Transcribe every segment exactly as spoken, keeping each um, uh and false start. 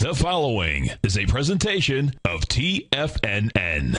The following is a presentation of T F N N.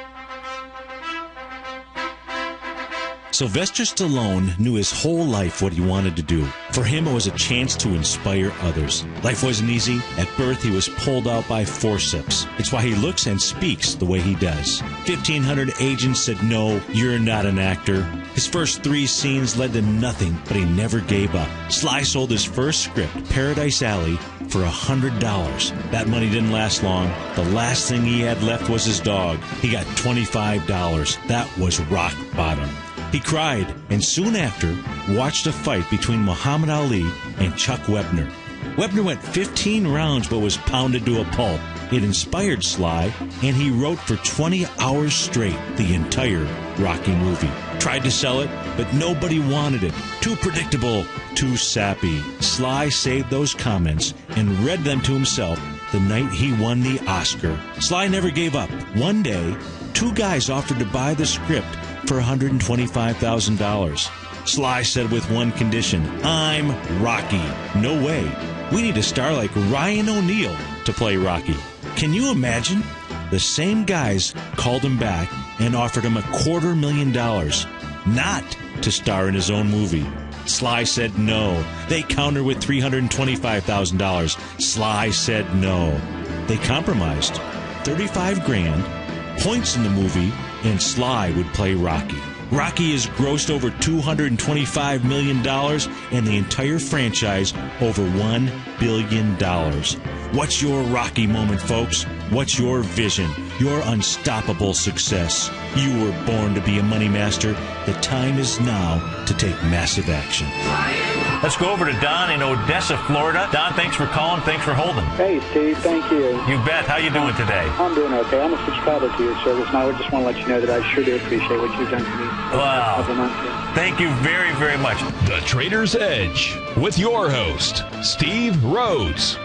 Sylvester Stallone knew his whole life what he wanted to do. For him, it was a chance to inspire others. Life wasn't easy. At birth, he was pulled out by forceps. It's why he looks and speaks the way he does. fifteen hundred agents said, no, you're not an actor. His first three scenes led to nothing, but he never gave up. Sly sold his first script, Paradise Alley, for one hundred dollars. That money didn't last long. The last thing he had left was his dog. He got twenty-five dollars. That was rock bottom. He cried, and soon after, watched a fight between Muhammad Ali and Chuck Webner. Webner went fifteen rounds but was pounded to a pulp. It inspired Sly, and he wrote for twenty hours straight the entire Rocky movie. Tried to sell it, but nobody wanted it. Too predictable, too sappy. Sly saved those comments and read them to himself the night he won the Oscar. Sly never gave up. One day, two guys offered to buy the script for one hundred twenty-five thousand dollars. Sly said with one condition, I'm Rocky. No way. We need a star like Ryan O'Neal to play Rocky. Can you imagine? The same guys called him back and offered him a quarter million dollars, not to star in his own movie. Sly said no. They countered with three hundred twenty-five thousand dollars. Sly said no. They compromised. thirty-five grand, points in the movie, and Sly would play Rocky. Rocky has grossed over two hundred twenty-five million dollars and the entire franchise over one billion dollars. What's your Rocky moment, folks? What's your vision? Your unstoppable success? You were born to be a money master. The time is now to take massive action. Let's go over to Don in Odessa, Florida. Don, thanks for calling. Thanks for holding. Hey, Steve. Thank you. You bet. How you doing today? I'm doing okay. I'm a subscriber to your service, and I just want to let you know that I sure do appreciate what you've done for me. Wow. Thank you very, very much. The Trader's Edge with your host, Steve Rhodes.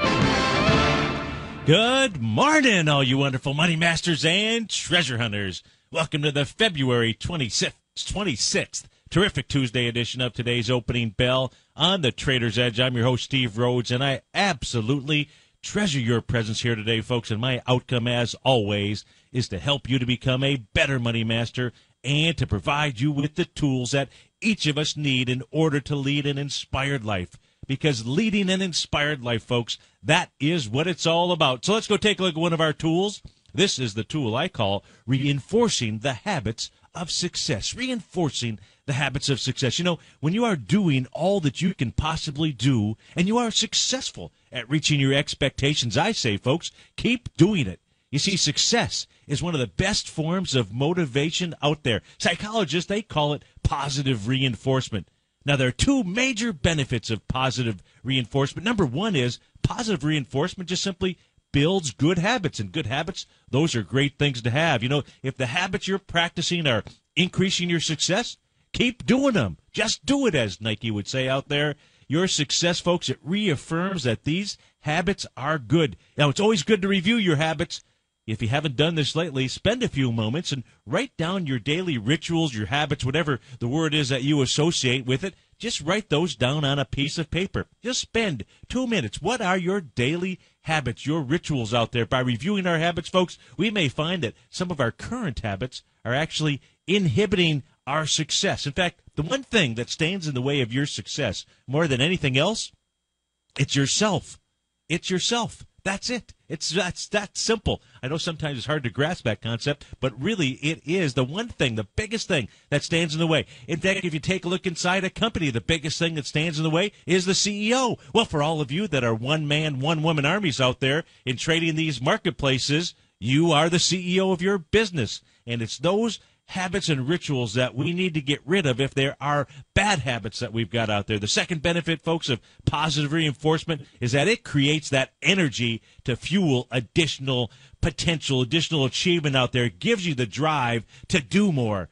Good morning, all you wonderful money masters and treasure hunters. Welcome to the February twenty-sixth terrific Tuesday edition of today's Opening Bell on the Trader's Edge. I'm your host, Steve Rhodes, and I absolutely treasure your presence here today, folks. And my outcome, as always, is to help you to become a better money master and to provide you with the tools that each of us need in order to lead an inspired life. Because leading an inspired life, folks, that is what it's all about. So let's go take a look at one of our tools. This is the tool I call reinforcing the habits of success. Reinforcing the habits of success. You know, when you are doing all that you can possibly do and you are successful at reaching your expectations, I say, folks, keep doing it. You see, success is one of the best forms of motivation out there. Psychologists, they call it positive reinforcement. Now, there are two major benefits of positive reinforcement. Number one is positive reinforcement just simply builds good habits, and good habits, those are great things to have. You know, if the habits you're practicing are increasing your success, keep doing them. Just do it, as Nike would say out there. Your success, folks, it reaffirms that these habits are good. Now, it's always good to review your habits. If you haven't done this lately, spend a few moments and write down your daily rituals, your habits, whatever the word is that you associate with it. Just write those down on a piece of paper. Just spend two minutes. What are your daily habits, your rituals out there? By reviewing our habits, folks, we may find that some of our current habits are actually inhibiting our success. In fact, the one thing that stands in the way of your success more than anything else, it's yourself. It's yourself. That's it. It's that's that simple. I know sometimes it's hard to grasp that concept, but really it is the one thing, the biggest thing that stands in the way. In fact, if you take a look inside a company, the biggest thing that stands in the way is the C E O. Well, for all of you that are one-man, one-woman armies out there in trading these marketplaces, you are the C E O of your business. And it's those habits and rituals that we need to get rid of if there are bad habits that we've got out there. The second benefit, folks, of positive reinforcement is that it creates that energy to fuel additional potential, additional achievement out there. It gives you the drive to do more.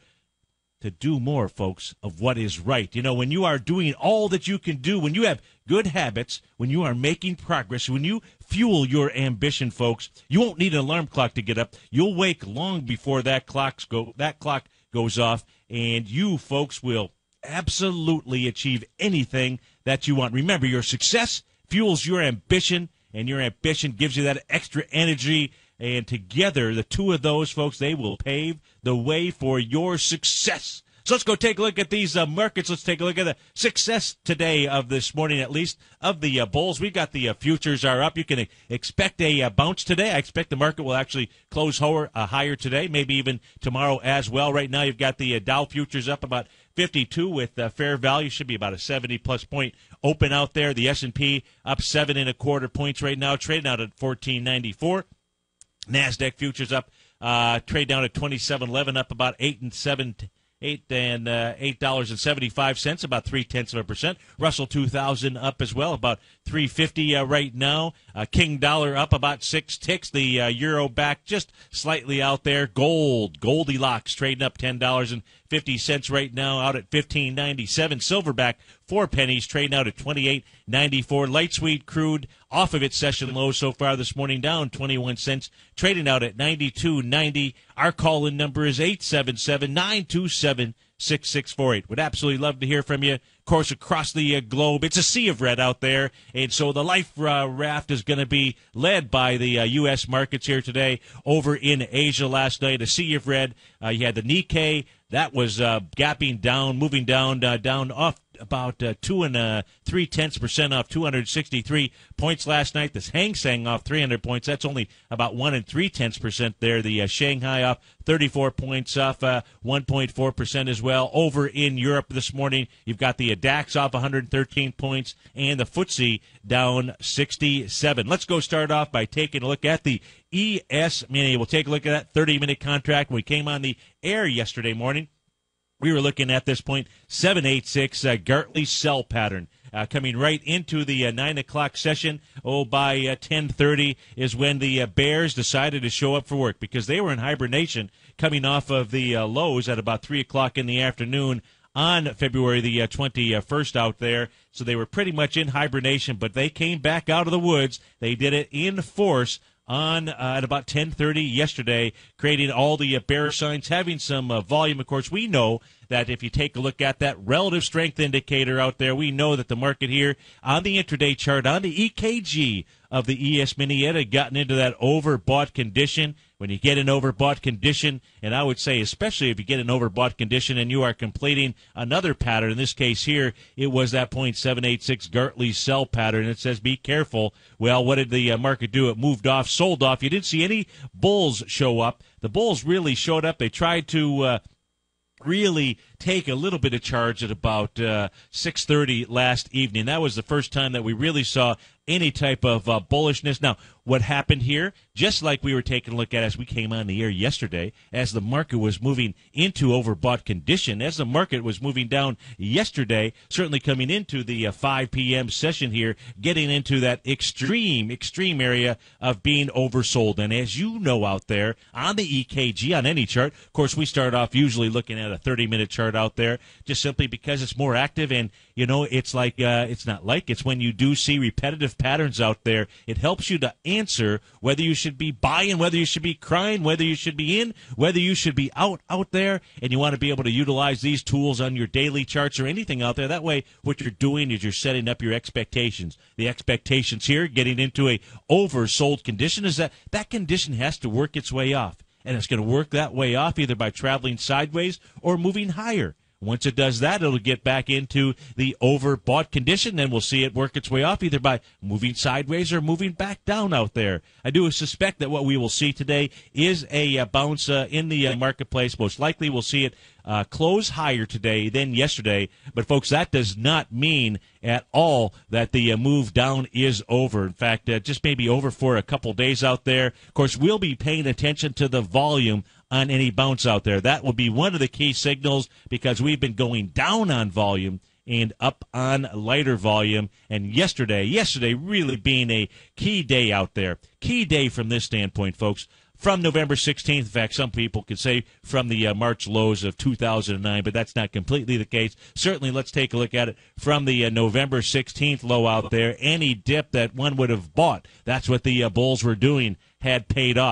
To do more, folks, of what is right. You know, when you are doing all that you can do, when you have good habits, when you are making progress, when you fuel your ambition, folks, you won't need an alarm clock to get up. You'll wake long before that clock's go that clock goes off, and you, folks, will absolutely achieve anything that you want. Remember, your success fuels your ambition, and your ambition gives you that extra energy. And together, the two of those folks, they will pave the way for your success. So let's go take a look at these uh, markets. Let's take a look at the success today of this morning, at least, of the uh, bulls. We've got the uh, futures are up. You can expect a uh, bounce today. I expect the market will actually close higher, uh, higher today, maybe even tomorrow as well. Right now, you've got the uh, Dow futures up about fifty-two with uh, fair value. Should be about a seventy-plus point open out there. The S and P up seven and a quarter points right now, trading out at fourteen ninety-four. NASDAQ futures up, uh, trade down at twenty-seven eleven, up about eight and seven. Eight and uh, eight dollars and seventy five cents, about three tenths of a percent. Russell two thousand up as well, about three fifty uh, right now. Uh, King dollar up about six ticks. The uh, euro back just slightly out there. Gold, Goldilocks trading up ten dollars and fifty cents right now, out at fifteen ninety seven. Silverback four pennies, trading out at twenty eight ninety four. Light sweet crude off of its session low so far this morning, down twenty one cents, trading out at ninety two ninety. Our call in number is eight seven seven nine two seven six six four eight. Would absolutely love to hear from you. Of course, across the uh, globe, it's a sea of red out there, and so the life uh, raft is going to be led by the uh, U S markets here today. Over in Asia last night, a sea of red. Uh, you had the Nikkei. That was uh, gapping down, moving down, uh, down off about uh, two and uh, three tenths percent off two hundred sixty-three points last night. The Hang Seng off three hundred points. That's only about one and three tenths percent there. The uh, Shanghai off thirty-four points, off uh, one point four percent as well. Over in Europe this morning, you've got the uh, DAX off one hundred thirteen points and the F T S E down sixty-seven. Let's go start off by taking a look at the E S Mini. We'll take a look at that thirty-minute contract. When we came on the air yesterday morning, we were looking at this point, seven eighty-six uh, Gartley sell pattern. Uh, coming right into the uh, nine o'clock session, oh, by uh, ten thirty is when the uh, Bears decided to show up for work because they were in hibernation coming off of the uh, lows at about three o'clock in the afternoon on February the uh, twenty-first out there. So they were pretty much in hibernation, but they came back out of the woods. They did it in force on uh, at about ten thirty yesterday, creating all the uh, bear signs, having some uh, volume. Of course, we know that if you take a look at that relative strength indicator out there, we know that the market here on the intraday chart, on the E K G of the E S Mini, it had gotten into that overbought condition. When you get an overbought condition, and I would say especially if you get an overbought condition and you are completing another pattern, in this case here, it was that point seven eight six Gartley sell pattern. It says be careful. Well, what did the uh, market do? It moved off, sold off. You didn't see any bulls show up. The bulls really showed up. They tried to uh, really take a little bit of charge at about uh, six thirty last evening. That was the first time that we really saw any type of uh, bullishness. Now, what happened here, just like we were taking a look at as we came on the air yesterday, as the market was moving into overbought condition, as the market was moving down yesterday, certainly coming into the uh, five p.m. session here, getting into that extreme, extreme area of being oversold. And as you know out there, on the E K G, on any chart, of course, we start off usually looking at a thirty-minute chart out there, just simply because it's more active. And, you know, it's like, uh, it's not like, it's when you do see repetitive patterns out there, it helps you to answer whether you should be buying, whether you should be crying, whether you should be in, whether you should be out out there, and you want to be able to utilize these tools on your daily charts or anything out there. That way, what you're doing is you're setting up your expectations. The expectations here, getting into a oversold condition, is that that condition has to work its way off, and it's going to work that way off either by traveling sideways or moving higher. Once it does that, it'll get back into the overbought condition. Then we'll see it work its way off either by moving sideways or moving back down out there. I do suspect that what we will see today is a uh, bounce uh, in the uh, marketplace. Most likely we'll see it uh, close higher today than yesterday. But, folks, that does not mean at all that the uh, move down is over. In fact, uh, just maybe over for a couple days out there. Of course, we'll be paying attention to the volume on any bounce out there. That will be one of the key signals because we've been going down on volume and up on lighter volume. And yesterday, yesterday really being a key day out there. Key day from this standpoint, folks. From November sixteenth, in fact, some people could say from the uh, March lows of two thousand nine, but that's not completely the case. Certainly, let's take a look at it from the uh, November sixteenth low out there. Any dip that one would have bought, that's what the uh, bulls were doing, had paid off.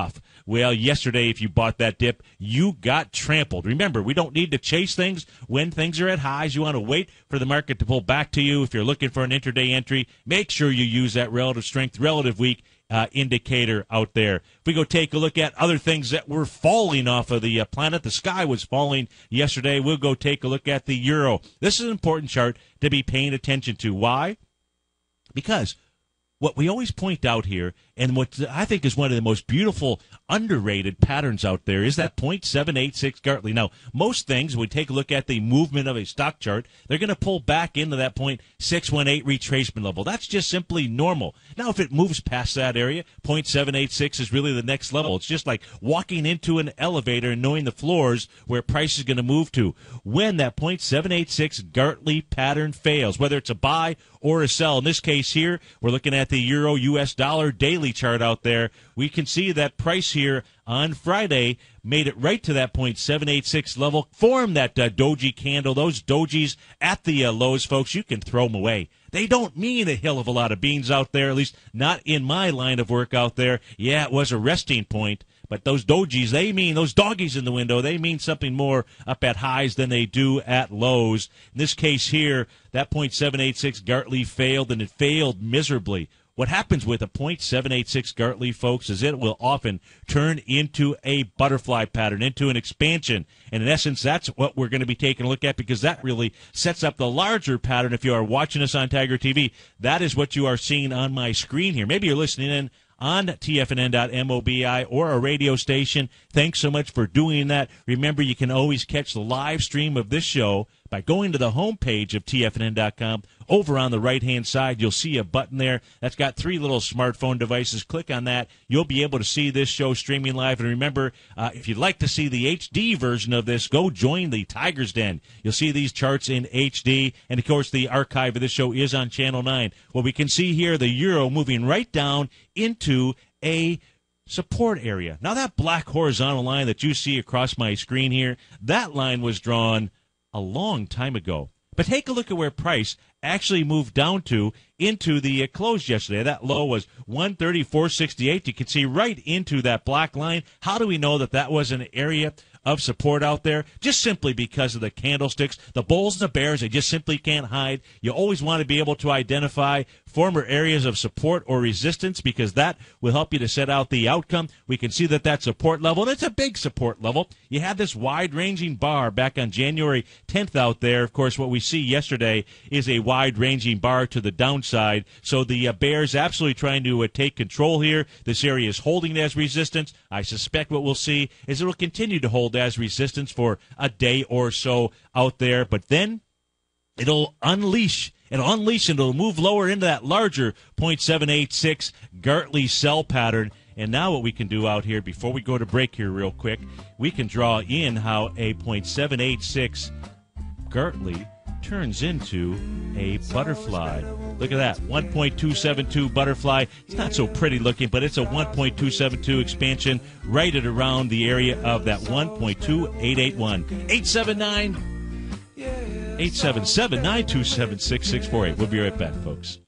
Well, yesterday, if you bought that dip, you got trampled. Remember, we don't need to chase things when things are at highs. You want to wait for the market to pull back to you. If you're looking for an intraday entry, make sure you use that relative strength, relative weak uh, indicator out there. If we go take a look at other things that were falling off of the uh, planet, the sky was falling yesterday. We'll go take a look at the euro. This is an important chart to be paying attention to. Why? Because what we always point out here, and what I think is one of the most beautiful, underrated patterns out there, is that point seven eight six Gartley. Now, most things, when we take a look at the movement of a stock chart, they're going to pull back into that point six one eight retracement level. That's just simply normal. Now, if it moves past that area, point seven eight six is really the next level. It's just like walking into an elevator and knowing the floors where price is going to move to. When that point seven eight six Gartley pattern fails, whether it's a buy or a sell. In this case here, we're looking at the euro U S dollar daily chart out there. We can see that price here on Friday made it right to that point seven eight six level, formed that uh, doji candle. Those dojis at the uh, lows, folks, you can throw them away. They don't mean a hill of a lot of beans out there, at least not in my line of work out there. Yeah, it was a resting point. But those dojis, they mean, those doggies in the window, they mean something more up at highs than they do at lows. In this case here, that point seven eight six Gartley failed, and it failed miserably. What happens with a point seven eight six Gartley, folks, is it will often turn into a butterfly pattern, into an expansion. And in essence, that's what we're going to be taking a look at, because that really sets up the larger pattern. If you are watching us on Tiger T V, that is what you are seeing on my screen here. Maybe you're listening in on T F N N dot mobi or a radio station. Thanks so much for doing that. Remember, you can always catch the live stream of this show by going to the homepage of T F N N dot com. Over on the right-hand side, you'll see a button there that's got three little smartphone devices. Click on that. You'll be able to see this show streaming live. And remember, uh, if you'd like to see the H D version of this, go join the Tiger's Den. You'll see these charts in H D. And, of course, the archive of this show is on Channel nine. Well, we can see here the euro moving right down into a support area. Now, that black horizontal line that you see across my screen here, that line was drawn a long time ago. But take a look at where price actually moved down to into the uh, close yesterday. That low was one thirty-four sixty-eight. You can see right into that black line. How do we know that that was an area of support out there? Just simply because of the candlesticks. The bulls and the bears, they just simply can't hide. You always want to be able to identify former areas of support or resistance, because that will help you to set out the outcome. We can see that that support level, and it's a big support level. You had this wide-ranging bar back on January tenth out there. Of course, what we see yesterday is a wide-ranging bar to the downside. So the uh, bears absolutely trying to uh, take control here. This area is holding as resistance. I suspect what we'll see is it will continue to hold as resistance for a day or so out there. But then it'll unleash. It'll unleash and it'll move lower into that larger point seven eight six Gartley sell pattern. And now what we can do out here, before we go to break here real quick, we can draw in how a point seven eight six Gartley turns into a butterfly. Look at that, one point two seven two butterfly. It's not so pretty looking, but it's a one point two seven two expansion right at around the area of that one point two eight eight one. eight seven nine, eight seven seven, nine two seven, six six four eight. We'll be right back, folks.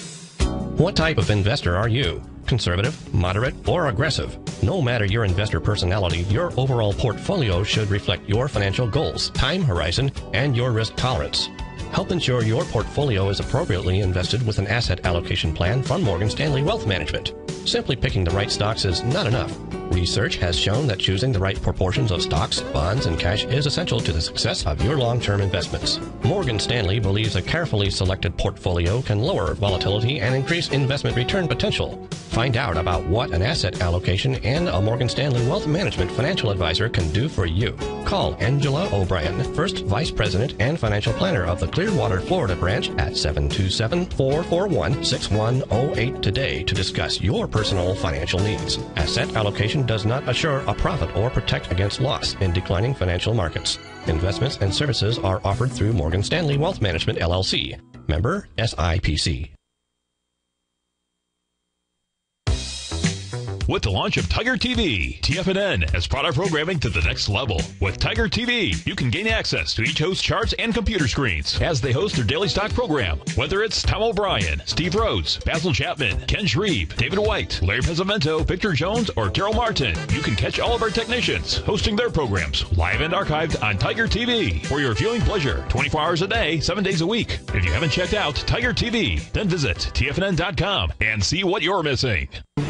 What type of investor are you? Conservative, moderate, or aggressive? No matter your investor personality, your overall portfolio should reflect your financial goals, time horizon, and your risk tolerance. Help ensure your portfolio is appropriately invested with an asset allocation plan from Morgan Stanley Wealth Management. Simply picking the right stocks is not enough. Research has shown that choosing the right proportions of stocks, bonds, and cash is essential to the success of your long-term investments. Morgan Stanley believes a carefully selected portfolio can lower volatility and increase investment return potential. Find out about what an asset allocation and a Morgan Stanley Wealth Management financial advisor can do for you. Call Angela O'Brien, First Vice President and Financial Planner of the Clearwater, Florida branch at seven two seven, four four one, six one zero eight today to discuss your personal financial needs. Asset allocation does not assure a profit or protect against loss in declining financial markets. Investments and services are offered through Morgan Stanley Wealth Management, L L C. Member S I P C. with the launch of Tiger T V. T F N N has brought our programming to the next level. With Tiger T V, you can gain access to each host's charts and computer screens as they host their daily stock program. Whether it's Tom O'Brien, Steve Rhodes, Basil Chapman, Ken Shreve, David White, Larry Pesavento, Victor Jones, or Terrell Martin, you can catch all of our technicians hosting their programs live and archived on Tiger T V for your viewing pleasure, twenty-four hours a day, seven days a week. If you haven't checked out Tiger T V, then visit T F N N dot com and see what you're missing.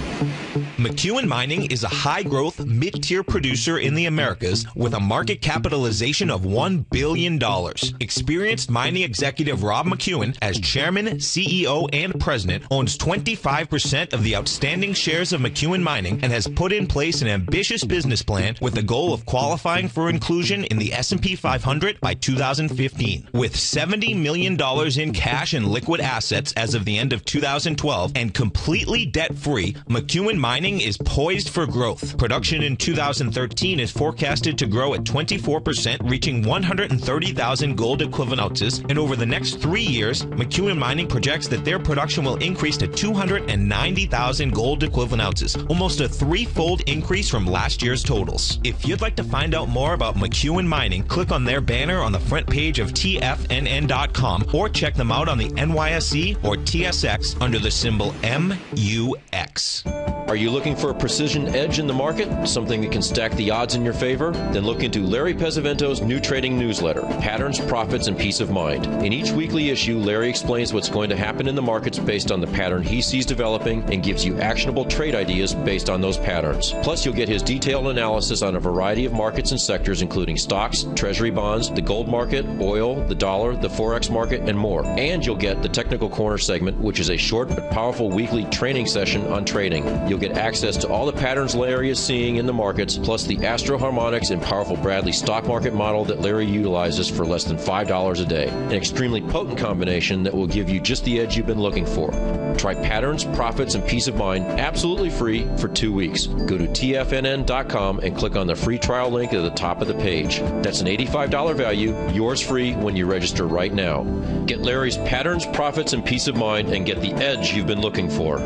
McEwen Mining is a high-growth, mid-tier producer in the Americas with a market capitalization of one billion dollars. Experienced mining executive Rob McEwen, as chairman, C E O, and president, owns twenty-five percent of the outstanding shares of McEwen Mining and has put in place an ambitious business plan with the goal of qualifying for inclusion in the S and P five hundred by two thousand fifteen. With seventy million dollars in cash and liquid assets as of the end of two thousand twelve and completely debt-free, McEwen Mining is poised for growth. Production in two thousand thirteen is forecasted to grow at twenty-four percent, reaching one hundred thirty thousand gold equivalent ounces, and over the next three years, McEwen Mining projects that their production will increase to two hundred ninety thousand gold equivalent ounces, almost a threefold increase from last year's totals. If you'd like to find out more about McEwen Mining, click on their banner on the front page of T F N N dot com or check them out on the N Y S E or T S X under the symbol M U X. Are you looking for a precision edge in the market? Something that can stack the odds in your favor? Then look into Larry Pesavento's new trading newsletter, Patterns, Profits, and Peace of Mind. In each weekly issue, Larry explains what's going to happen in the markets based on the pattern he sees developing and gives you actionable trade ideas based on those patterns. Plus, you'll get his detailed analysis on a variety of markets and sectors, including stocks, treasury bonds, the gold market, oil, the dollar, the forex market, and more. And you'll get the Technical Corner segment, which is a short but powerful weekly training session on trading. You'll get access to all the patterns Larry is seeing in the markets, plus the Astro Harmonics and powerful Bradley stock market model that Larry utilizes for less than five dollars a day. An extremely potent combination that will give you just the edge you've been looking for. Try Patterns, Profits, and Peace of Mind absolutely free for two weeks. Go to T F N N dot com and click on the free trial link at the top of the page. That's an eighty-five dollars value, yours free when you register right now. Get Larry's Patterns, Profits, and Peace of Mind and get the edge you've been looking for.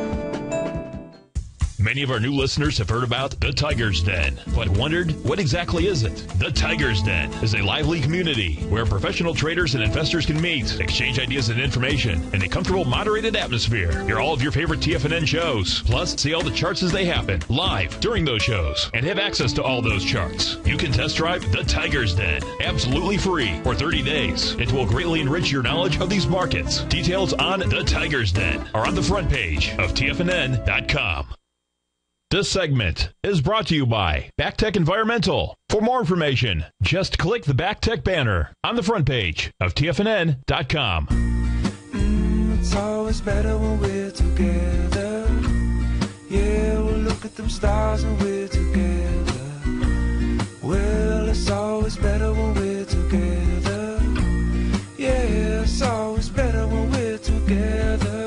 Many of our new listeners have heard about the Tiger's Den, but wondered, what exactly is it? The Tiger's Den is a lively community where professional traders and investors can meet, exchange ideas and information in a comfortable, moderated atmosphere. Hear all of your favorite T F N N shows, plus see all the charts as they happen live during those shows, and have access to all those charts. You can test drive the Tiger's Den absolutely free for thirty days. It will greatly enrich your knowledge of these markets. Details on the Tiger's Den are on the front page of T F N N dot com. This segment is brought to you by Backtech Environmental. For more information, just click the Backtech banner on the front page of T F N N dot com. Mm, it's always better when we're together. Yeah, we'll look at them stars and we're together. Well, it's always better when we're together. Yeah, it's always better when we're together.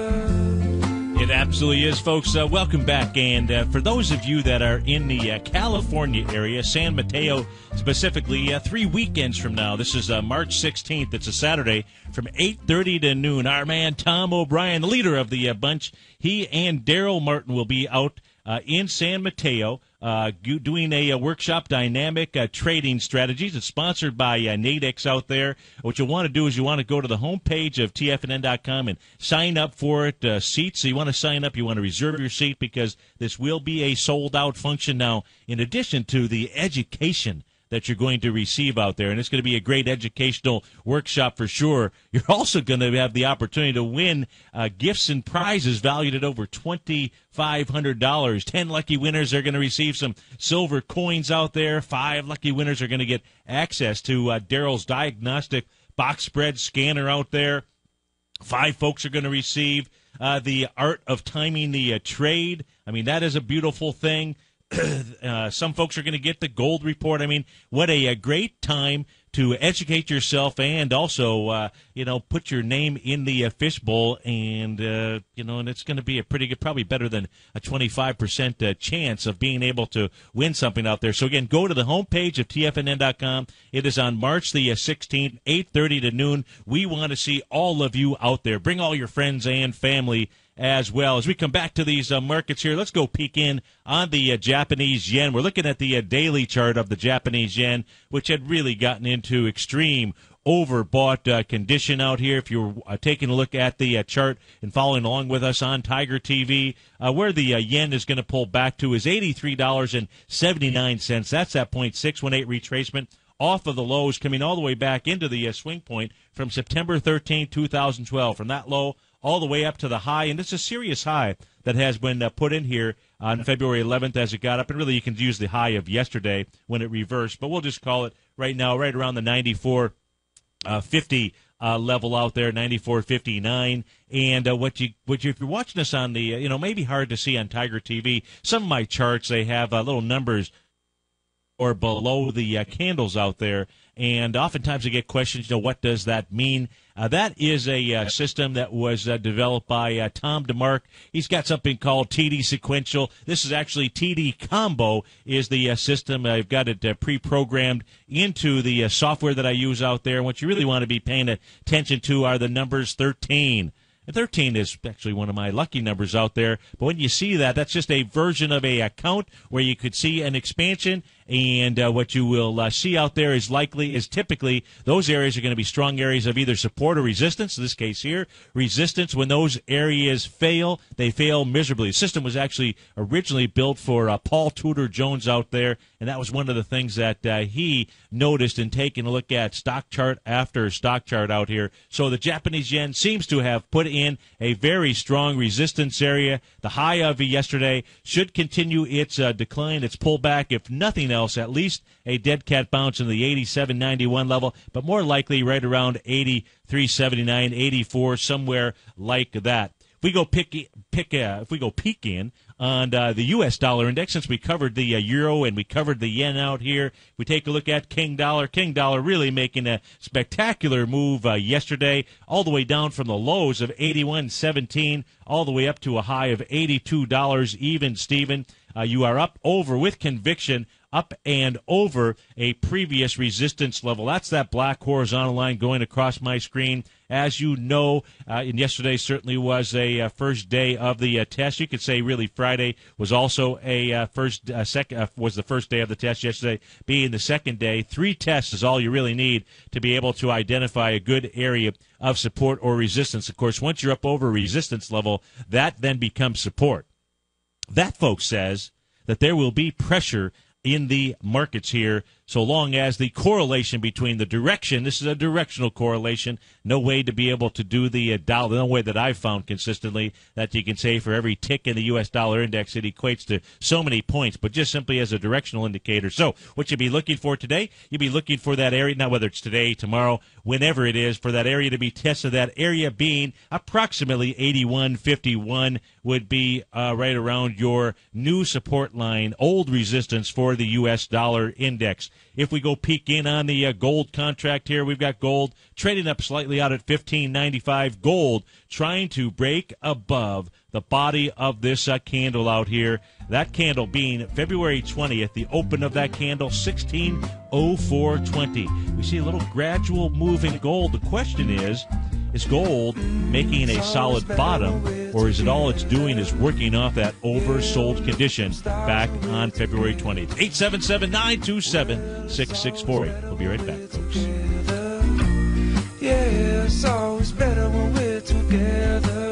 It absolutely is, folks. Uh, welcome back. And uh, for those of you that are in the uh, California area, San Mateo specifically, uh, three weekends from now, this is uh, March sixteenth. It's a Saturday from eight thirty to noon. Our man Tom O'Brien, the leader of the uh, bunch, he and Daryl Martin will be out uh, in San Mateo uh, doing a, a workshop, Dynamic uh, Trading Strategies. It's sponsored by uh, Nadex out there. What you want to do is you want to go to the homepage of T F N N dot com and sign up for it. Uh, seats, so you want to sign up, you want to reserve your seat because this will be a sold-out function. Now, in addition to the education that you're going to receive out there, and it's going to be a great educational workshop for sure. You're also going to have the opportunity to win uh, gifts and prizes valued at over twenty-five hundred dollars. Ten lucky winners are going to receive some silver coins out there. Five lucky winners are going to get access to uh, Daryl's diagnostic box spread scanner out there. Five folks are going to receive uh, the art of timing the uh, trade. I mean, that is a beautiful thing. Uh, some folks are going to get the gold report. I mean, what a, a great time to educate yourself and also, uh, you know, put your name in the uh, fishbowl. And, uh, you know, and it's going to be a pretty good, probably better than a twenty-five percent uh, chance of being able to win something out there. So, again, go to the homepage of T F N N dot com. It is on March the sixteenth, eight thirty to noon. We want to see all of you out there. Bring all your friends and family as well. As we come back to these uh, markets here, let's go peek in on the uh, Japanese yen. We're looking at the uh, daily chart of the Japanese yen, which had really gotten into extreme overbought uh, condition out here. If you're uh, taking a look at the uh, chart and following along with us on Tiger T V, uh, where the uh, yen is going to pull back to is eighty-three dollars and seventy-nine cents. That's that point six one eight retracement off of the lows, coming all the way back into the uh, swing point from September thirteenth, two thousand twelve. From that low all the way up to the high, and it's a serious high that has been uh, put in here on February eleventh as it got up, and really you can use the high of yesterday when it reversed, but we'll just call it right now right around the ninety-four fifty uh, level out there, ninety-four fifty-nine. And uh, what you, what you, if you're watching us on the, uh, you know, maybe hard to see on Tiger T V, some of my charts, they have uh, little numbers or below the uh, candles out there, and oftentimes I get questions, you know, what does that mean? Uh, that is a uh, system that was uh, developed by uh, Tom DeMark. He's got something called T D Sequential. This is actually T D Combo is the uh, system. I've got it uh, pre-programmed into the uh, software that I use out there. And what you really want to be paying attention to are the numbers thirteen. And thirteen is actually one of my lucky numbers out there. But when you see that, that's just a version of a account where you could see an expansion. And uh, what you will uh, see out there is likely, is typically, those areas are going to be strong areas of either support or resistance. In this case here, resistance. When those areas fail, they fail miserably. The system was actually originally built for uh, Paul Tudor Jones out there, and that was one of the things that uh, he noticed in taking a look at stock chart after stock chart out here. So the Japanese yen seems to have put in a very strong resistance area. The high of yesterday should continue its uh, decline, its pullback, if nothing else. Else, at least a dead cat bounce in the eighty-seven ninety-one level, but more likely right around eighty-three seventy-nine, eighty-four, somewhere like that. If we go pick, pick, uh, if we go peek in on uh, the U S dollar index, since we covered the uh, euro and we covered the yen out here, we take a look at King Dollar. King Dollar really making a spectacular move uh, yesterday, all the way down from the lows of eighty-one seventeen, all the way up to a high of eighty-two dollars even, Steven. Uh, you are up over with conviction, up and over a previous resistance level. That's that black horizontal line going across my screen. As you know, uh, and yesterday certainly was a uh, first day of the uh, test. You could say really Friday was also a uh, first, uh, second uh, was the first day of the test. Yesterday being the second day. Three tests is all you really need to be able to identify a good area of support or resistance. Of course, once you're up over resistance level, that then becomes support. That, folks, says that there will be pressure in the markets here, so long as the correlation between the direction, this is a directional correlation, no way to be able to do the uh, dollar, no way that I've found consistently that you can say for every tick in the U S dollar index it equates to so many points, but just simply as a directional indicator. So what you'll be looking for today, you'll be looking for that area, now whether it's today, tomorrow, whenever it is, for that area to be tested, that area being approximately eighty-one fifty-one would be uh, right around your new support line, old resistance for the U S dollar index. If we go peek in on the uh, gold contract here, we've got gold trading up slightly out at fifteen ninety-five. Gold trying to break above the body of this uh, candle out here. That candle being February twentieth, the open of that candle, sixteen oh four twenty. We see a little gradual move in gold. The question is, is gold making a solid bottom, or is it all it's doing is working off that oversold condition back on February twentieth? eight seven seven, nine two seven, six six four eight. We'll be right back, folks. Yeah, it's always better when we're together.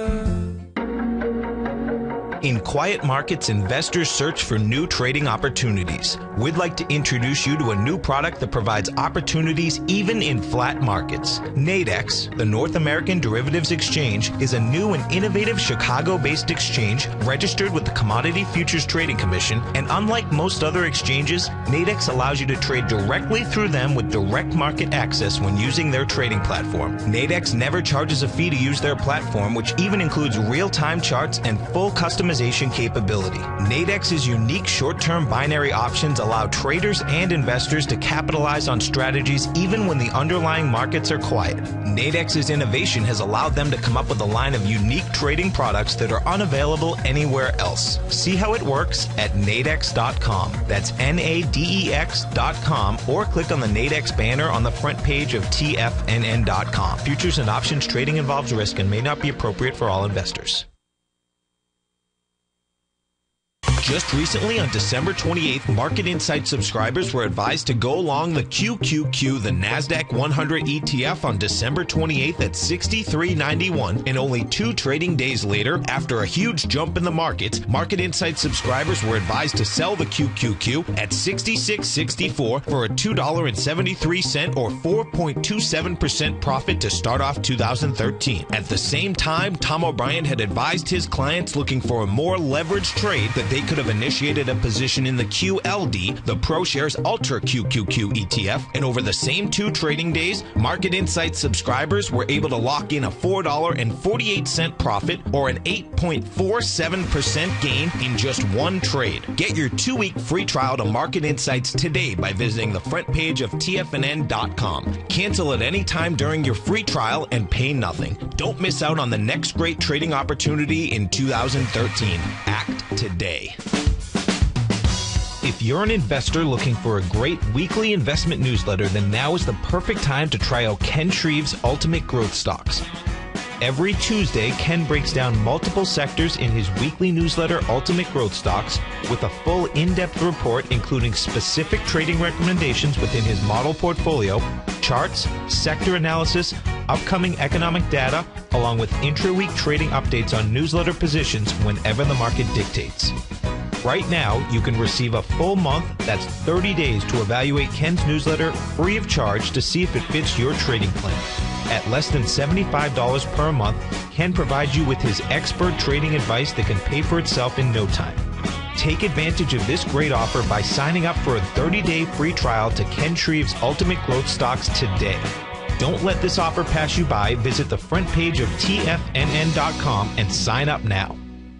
In quiet markets, investors search for new trading opportunities. We'd like to introduce you to a new product that provides opportunities even in flat markets. Nadex, the North American Derivatives Exchange, is a new and innovative Chicago-based exchange registered with the Commodity Futures Trading Commission, and unlike most other exchanges, Nadex allows you to trade directly through them with direct market access when using their trading platform. Nadex never charges a fee to use their platform, which even includes real-time charts and full customization capability. Nadex's unique short-term binary options allow traders and investors to capitalize on strategies even when the underlying markets are quiet. Nadex's innovation has allowed them to come up with a line of unique trading products that are unavailable anywhere else. See how it works at nadex dot com. That's N A D E X dot com, or click on the Nadex banner on the front page of T F N N dot com. Futures and options trading involves risk and may not be appropriate for all investors. Just recently, on December twenty-eighth, Market Insight subscribers were advised to go long the Q Q Q, the NASDAQ one hundred E T F, on December twenty-eighth at sixty-three ninety-one, and only two trading days later, after a huge jump in the markets, Market Insight subscribers were advised to sell the Q Q Q at sixty-six sixty-four for a two dollars and seventy-three cents or four point two seven percent profit to start off two thousand thirteen. At the same time, Tom O'Brien had advised his clients looking for a more leveraged trade that they could have initiated a position in the Q L D, the ProShares Ultra Q Q Q E T F, and over the same two trading days, Market Insight subscribers were able to lock in a four dollars and forty-eight cents profit or an eight point four seven percent gain in just one trade. Get your two-week free trial to Market Insights today by visiting the front page of T F N N dot com. Cancel at any time during your free trial and pay nothing. Don't miss out on the next great trading opportunity in two thousand thirteen. Act today. If you're an investor looking for a great weekly investment newsletter, then now is the perfect time to try out Ken Shreve's Ultimate Growth Stocks. Every Tuesday, Ken breaks down multiple sectors in his weekly newsletter, Ultimate Growth Stocks, with a full in-depth report including specific trading recommendations within his model portfolio, charts, sector analysis, upcoming economic data, along with intra-week trading updates on newsletter positions whenever the market dictates. Right now, you can receive a full month, that's thirty days, to evaluate Ken's newsletter free of charge to see if it fits your trading plan. At less than seventy-five dollars per month, Ken provides you with his expert trading advice that can pay for itself in no time. Take advantage of this great offer by signing up for a thirty-day free trial to Ken Shreve's Ultimate Growth Stocks today. Don't let this offer pass you by. Visit the front page of T F N N dot com and sign up now.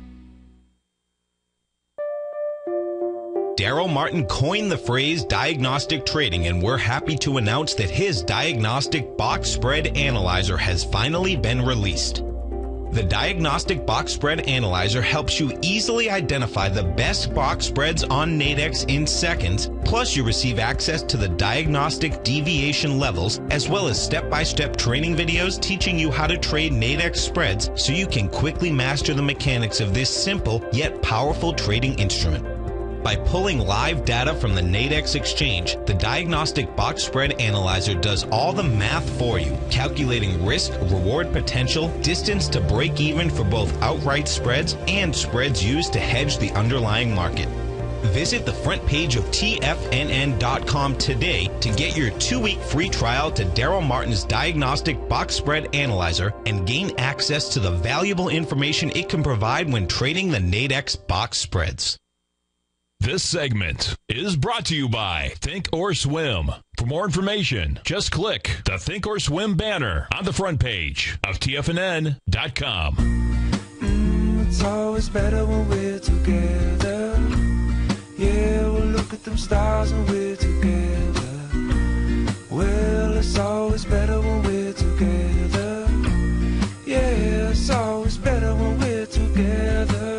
Daryl Martin coined the phrase diagnostic trading, and we're happy to announce that his diagnostic box spread analyzer has finally been released. The Diagnostic Box Spread Analyzer helps you easily identify the best box spreads on Nadex in seconds, plus you receive access to the diagnostic deviation levels, as well as step-by-step training videos teaching you how to trade Nadex spreads so you can quickly master the mechanics of this simple yet powerful trading instrument. By pulling live data from the Nadex exchange, the Diagnostic Box Spread Analyzer does all the math for you, calculating risk, reward potential, distance to break even for both outright spreads and spreads used to hedge the underlying market. Visit the front page of T F N N dot com today to get your two-week free trial to Daryl Martin's Diagnostic Box Spread Analyzer and gain access to the valuable information it can provide when trading the Nadex box spreads. This segment is brought to you by Think or Swim. For more information, just click the Think or Swim banner on the front page of T F N N dot com. Mm, it's always better when we're together. Yeah, we'll look at them stars when we're together. Well, it's always better when we're together. Yeah, it's always better when we're together.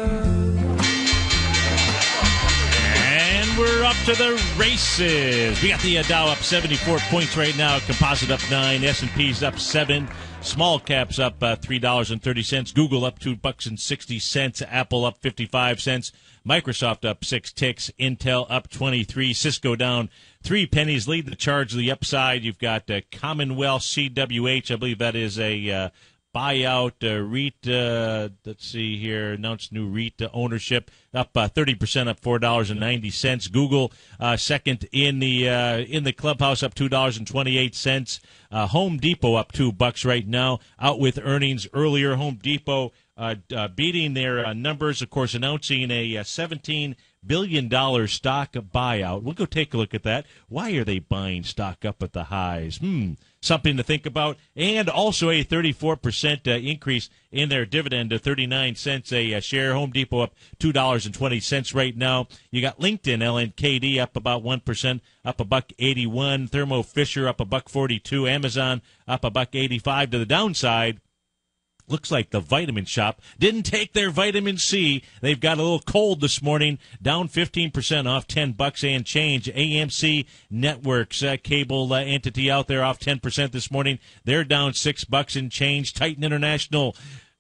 We're up to the races. We got the uh, Dow up seventy-four points right now. Composite up nine. S and P's up seven. Small caps up uh, three dollars and thirty cents. Google up two bucks and sixty cents. Apple up fifty-five cents. Microsoft up six ticks. Intel up twenty-three. Cisco down three pennies. Lead the charge to the upside. You've got uh, Commonwealth C W H. I believe that is a uh, buyout uh, REIT. Uh, let's see here. Announced new REIT uh, ownership up uh, thirty percent, up four dollars and ninety cents. Google uh, second in the uh, in the clubhouse, up two dollars and twenty-eight cents. Uh, Home Depot up two bucks right now. Out with earnings earlier. Home Depot uh, uh, beating their uh, numbers, of course, announcing a uh, seventeen billion dollars stock buyout. We'll go take a look at that. Why are they buying stock up at the highs? Hmm. Something to think about. And also a thirty-four percent uh, increase in their dividend to thirty-nine cents a uh, share. Home Depot up two dollars and twenty cents right now. You got LinkedIn, L N K D, up about one percent, up a buck eighty-one. Thermo Fisher up a buck forty-two. Amazon up a buck eighty-five. To the downside, looks like the Vitamin Shop didn't take their vitamin C. They've got a little cold this morning, down fifteen percent off ten bucks and change. A M C Networks, uh, cable uh, entity out there, off ten percent this morning. They're down six bucks and change. Titan International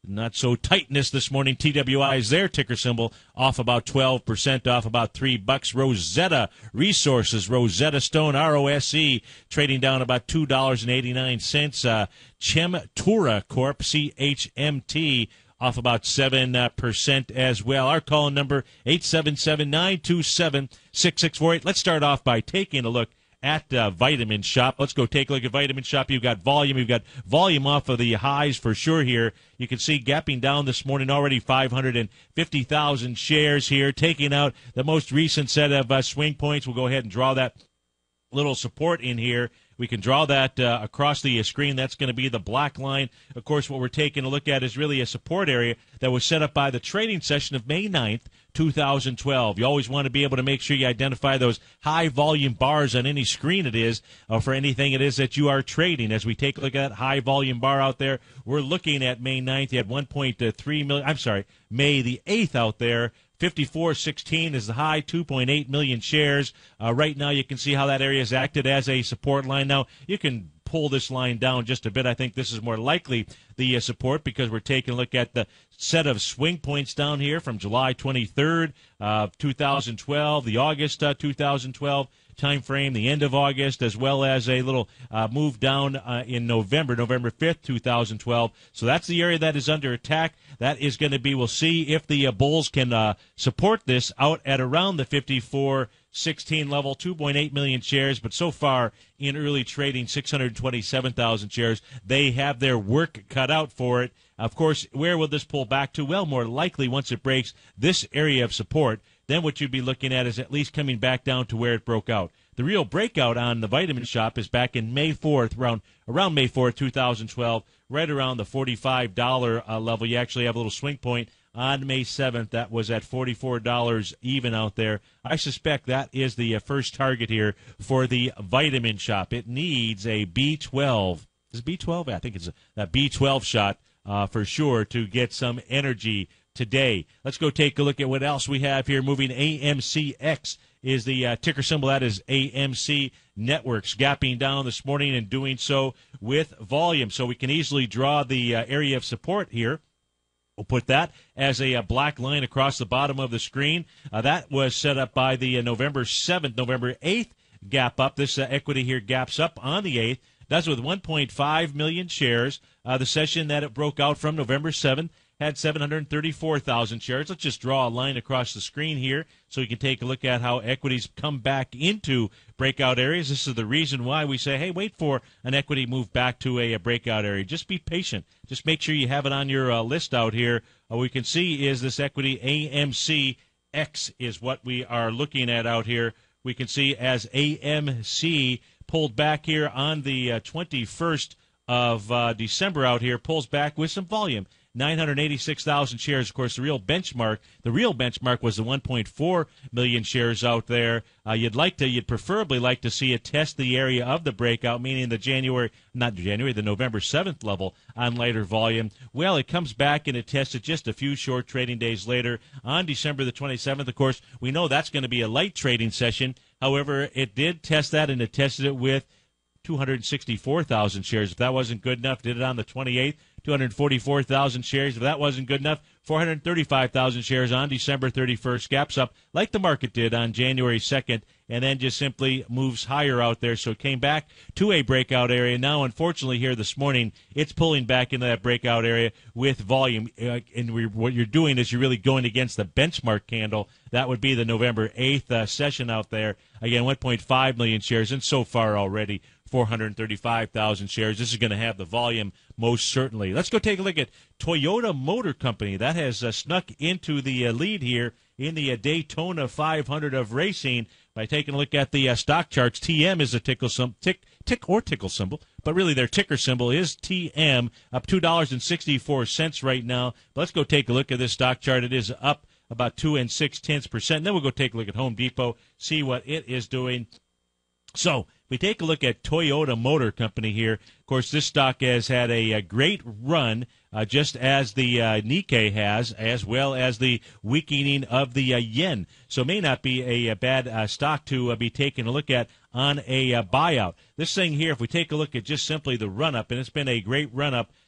Not so tightness this morning. T W I is their ticker symbol, off about twelve percent, off about three bucks. Rosetta Resources, Rosetta Stone, R O S E, trading down about two dollars and eighty-nine cents. Uh, Chemtura Corp, C H M T, off about seven percent as well. Our call number, eight seven seven, nine two seven, six six four eight. Let's start off by taking a look at uh, Vitamin Shop. Let's go take a look at Vitamin Shop. You've got volume. You've got volume off of the highs for sure here. You can see gapping down this morning already five hundred fifty thousand shares here, taking out the most recent set of uh, swing points. We'll go ahead and draw that little support in here. We can draw that uh, across the screen. That's going to be the black line. Of course, what we're taking a look at is really a support area that was set up by the trading session of May ninth, two thousand twelve. You always want to be able to make sure you identify those high-volume bars on any screen it is, or for anything it is that you are trading. As we take a look at that high-volume bar out there, we're looking at May ninth. You had one point three million. I'm sorry, May the eighth out there. fifty-four sixteen is the high, two point eight million shares. Uh, right now, you can see how that area is acted as a support line. Now, you can pull this line down just a bit. I think this is more likely the uh, support because we're taking a look at the set of swing points down here from July twenty-third, uh, two thousand twelve, the August uh, two thousand twelve time frame, the end of August, as well as a little uh, move down uh, in November, November fifth, two thousand twelve. So that's the area that is under attack. That is going to be, we'll see if the uh, Bulls can uh, support this out at around the fifty-four sixteen level, two point eight million shares, but so far in early trading, six hundred twenty-seven thousand shares. They have their work cut out for it. Of course, where will this pull back to? Well, more likely once it breaks this area of support, then what you'd be looking at is at least coming back down to where it broke out. The real breakout on the Vitamin Shop is back in May fourth, around around May fourth, two thousand twelve, right around the forty-five dollars uh, level. You actually have a little swing point on May seventh. That was at forty-four dollars even out there. I suspect that is the uh, first target here for the Vitamin Shop. It needs a B twelve. Is it B twelve? I think it's a, a B twelve shot uh, for sure to get some energy today. Let's go take a look at what else we have here. Moving A M C X is the uh, ticker symbol. That is A M C Networks, gapping down this morning and doing so with volume. So we can easily draw the uh, area of support here. We'll put that as a, a black line across the bottom of the screen. Uh, that was set up by the uh, November seventh, November eighth gap up. This uh, equity here gaps up on the eighth. That's with one point five million shares. Uh, the session that it broke out from, November seventh, had seven hundred thirty-four thousand shares. Let's just draw a line across the screen here so you can take a look at how equities come back into breakout areas. This is the reason why we say, hey, wait for an equity move back to a, a breakout area. Just be patient. Just make sure you have it on your uh, list out here. What we can see is this equity A M C X is what we are looking at out here. We can see as A M C pulled back here on the uh, twenty-first of uh, December out here, pulls back with some volume. nine hundred eighty-six thousand shares. Of course, the real benchmark, the real benchmark was the one point four million shares out there. Uh, you'd like to, you'd preferably like to see it test the area of the breakout, meaning the January, not January, the November seventh level on lighter volume. Well, it comes back and it tests it just a few short trading days later on December the twenty-seventh. Of course, we know that's going to be a light trading session. However, it did test that, and it tested it with two hundred sixty-four thousand shares. If that wasn't good enough, did it on the twenty-eighth. two hundred forty-four thousand shares. If that wasn't good enough, four hundred thirty-five thousand shares on December thirty-first. Gaps up like the market did on January second, and then just simply moves higher out there. So it came back to a breakout area. Now, unfortunately, here this morning, it's pulling back into that breakout area with volume. Uh, and we, what you're doing is you're really going against the benchmark candle. That would be the November eighth uh, session out there. Again, one point five million shares, and so far already four hundred thirty-five thousand shares. This is going to have the volume most certainly. Let's go take a look at Toyota Motor Company. That has uh, snuck into the uh, lead here in the uh, Daytona five hundred of racing by taking a look at the uh, stock charts. T M is a tickle sim- tick, tick or tickle symbol, but really their ticker symbol is T M, up two dollars and sixty-four cents right now. But let's go take a look at this stock chart. It is up about two and six tenths percent. Then we'll go take a look at Home Depot, see what it is doing. So we take a look at Toyota Motor Company here. Of course, this stock has had a, a great run, uh, just as the uh, Nikkei has, as well as the weakening of the uh, yen. So it may not be a, a bad uh, stock to uh, be taking a look at on a uh, buyout. This thing here, if we take a look at just simply the run-up, and it's been a great run-up,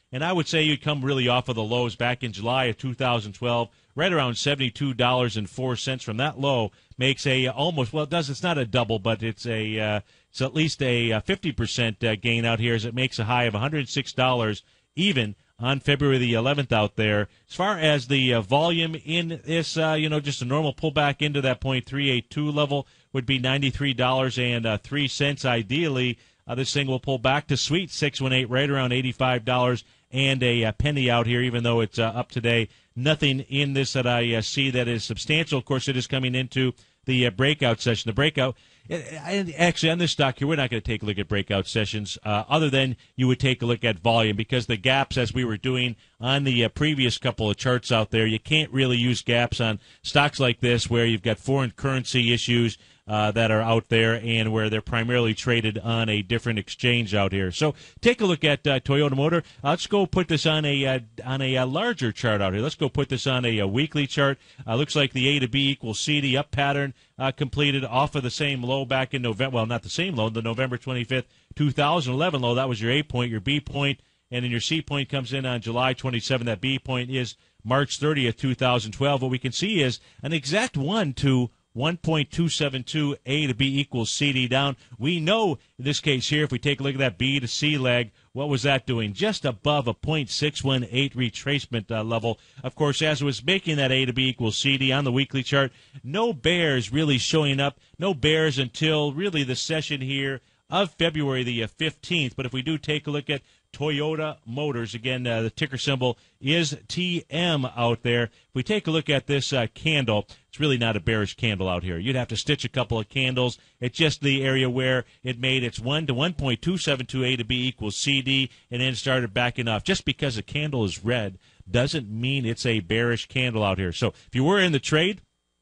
and I would say you'd come really off of the lows back in July of two thousand twelve, right around seventy-two dollars and four cents. From that low makes a almost, well, it does, it's not a double, but it's a uh, it's at least a fifty percent uh, gain out here as it makes a high of one hundred six dollars even on February the eleventh out there. As far as the uh, volume in this, uh, you know, just a normal pullback into that point three eight two level would be ninety-three dollars and three cents. Ideally, uh, this thing will pull back to sweet six one eight, right around eighty-five dollars and a, a penny out here, even though it's uh, up today. Nothing in this that I uh, see that is substantial. Of course, it is coming into the uh, breakout session. The breakout, and actually on this stock here, we're not going to take a look at breakout sessions uh, other than you would take a look at volume, because the gaps, as we were doing on the uh, previous couple of charts out there, you can't really use gaps on stocks like this where you've got foreign currency issues Uh, that are out there and where they're primarily traded on a different exchange out here. So take a look at uh, Toyota Motor. Uh, let's go put this on a uh, on a, uh larger chart out here. Let's go put this on a, a weekly chart. Uh, looks like the A to B equals C D up pattern uh, completed off of the same low back in November. Well, not the same low, the November twenty-fifth, two thousand eleven low. That was your A point, your B point, and then your C point comes in on July twenty-seventh. That B point is March thirtieth, two thousand twelve. What we can see is an exact one to one point two seven two, A to B equals C D down. We know in this case here, if we take a look at that B to C leg, what was that doing? Just above a point six one eight retracement uh, level. Of course, as it was making that A to B equals C D on the weekly chart, no bears really showing up. No bears until really the session here of February the fifteenth. But if we do take a look at Toyota Motors, again, uh, the ticker symbol is T M out there. If we take a look at this uh, candle, it's really not a bearish candle out here. You'd have to stitch a couple of candles. It's just the area where it made its one to one point two seven two, A to B equals C D, and then started backing off. Just because a candle is red doesn't mean it's a bearish candle out here. So if you were in the trade,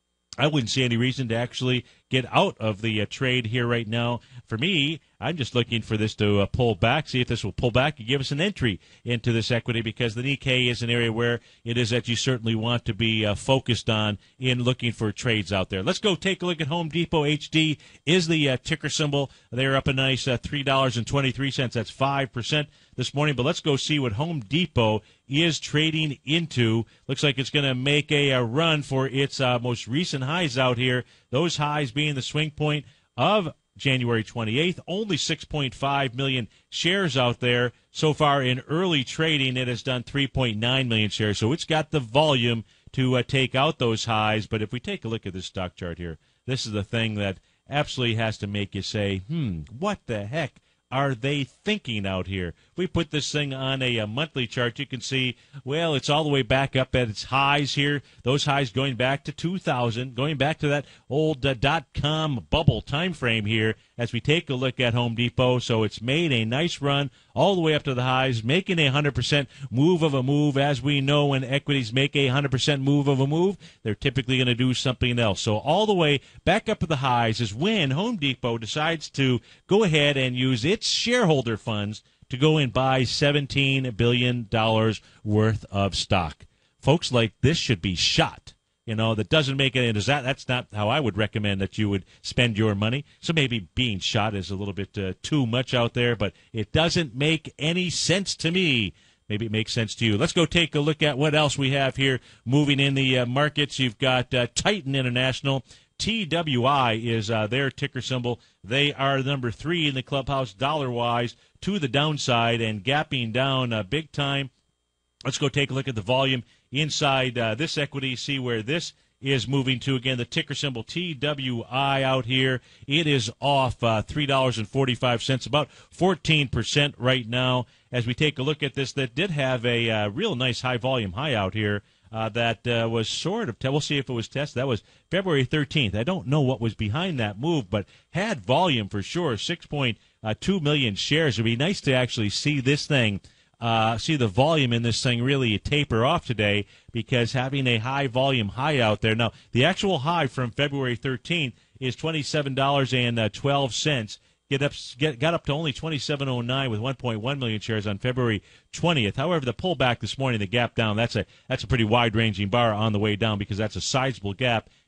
I wouldn't see any reason to actually get out of the uh, trade here right now. For me, I'm just looking for this to uh, pull back, see if this will pull back and give us an entry into this equity, because the Nikkei is an area where it is that you certainly want to be uh, focused on in looking for trades out there. Let's go take a look at Home Depot. H D is the uh, ticker symbol. They're up a nice uh, three dollars and twenty-three cents. That's five percent this morning. But let's go see what Home Depot is trading into. Looks like it's going to make a, a run for its uh, most recent highs out here. Those highs being the swing point of January twenty-eighth. Only six point five million shares out there. So far in early trading, it has done three point nine million shares. So it's got the volume to uh, take out those highs. But if we take a look at this stock chart here, this is the thing that absolutely has to make you say, hmm, what the heck are they thinking out here? If we put this thing on a, a monthly chart, you can see, well, it's all the way back up at its highs here. Those highs going back to two thousand, going back to that old uh, dot-com bubble time frame here as we take a look at Home Depot. So it's made a nice run all the way up to the highs, making a one hundred percent move of a move. As we know, when equities make a one hundred percent move of a move, they're typically going to do something else. So all the way back up to the highs is when Home Depot decides to go ahead and use its shareholder funds to go and buy seventeen billion dollars worth of stock. Folks like this should be shot. You know, that doesn't make it. Is that that's not how I would recommend that you would spend your money. So maybe being shot is a little bit uh, too much out there, but it doesn't make any sense to me. Maybe it makes sense to you. Let's go take a look at what else we have here moving in the uh, markets. You've got uh, Titan International. T W I is uh, their ticker symbol. They are number three in the clubhouse dollar-wise to the downside and gapping down uh, big time. Let's go take a look at the volume inside uh, this equity, see where this is moving to. Again, the ticker symbol T W I out here. It is off uh, three dollars and forty-five cents, about fourteen percent right now. As we take a look at this, that did have a uh, real nice high-volume high out here. Uh, that uh, was sort of, we'll see if it was tested. That was February thirteenth. I don't know what was behind that move, but had volume for sure, six point two million shares. It would be nice to actually see this thing, uh, see the volume in this thing really taper off today, because having a high volume high out there. Now, the actual high from February thirteenth is twenty-seven dollars and twelve cents. Get up, get, got up to only twenty-seven oh nine with one point one million shares on February twentieth. However, the pullback this morning, the gap down, that's a that's a pretty wide-ranging bar on the way down, because that's a sizable gap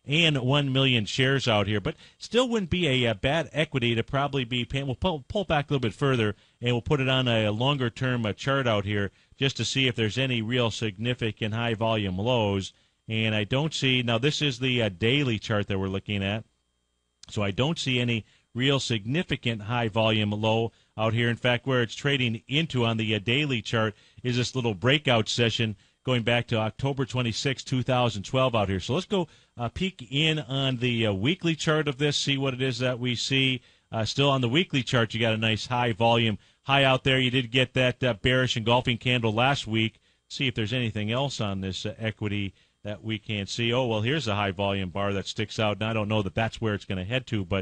and one million shares out here, but still wouldn't be a, a bad equity to probably be paying. We'll pull, pull back a little bit further, and we'll put it on a longer-term uh, chart out here just to see if there's any real significant high-volume lows. And I don't see, now this is the uh, daily chart that we're looking at, so I don't see any real significant high-volume low out here. In fact, where it's trading into on the uh, daily chart is this little breakout session going back to October twenty-sixth, two thousand twelve out here. So let's go uh, peek in on the uh, weekly chart of this, see what it is that we see. Uh, still on the weekly chart, you got a nice high-volume high out there. You did get that uh, bearish engulfing candle last week. See if there's anything else on this uh, equity that we can't see. Oh, well, here's a high-volume bar that sticks out, and I don't know that that's where it's going to head to, but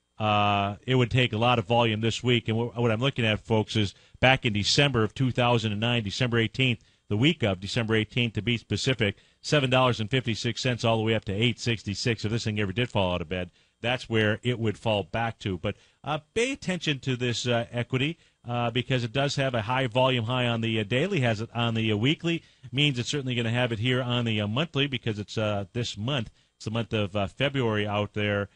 uh, it would take a lot of volume this week. And what I'm looking at, folks, is back in December of two thousand nine, December eighteenth, the week of December eighteenth, to be specific, seven dollars and fifty-six cents all the way up to eight sixty-six. If this thing ever did fall out of bed, that's where it would fall back to. But uh, pay attention to this uh, equity uh, because it does have a high volume high on the uh, daily, has it on the uh, weekly. Means it's certainly going to have it here on the uh, monthly because it's uh, this month. It's the month of uh, February out there.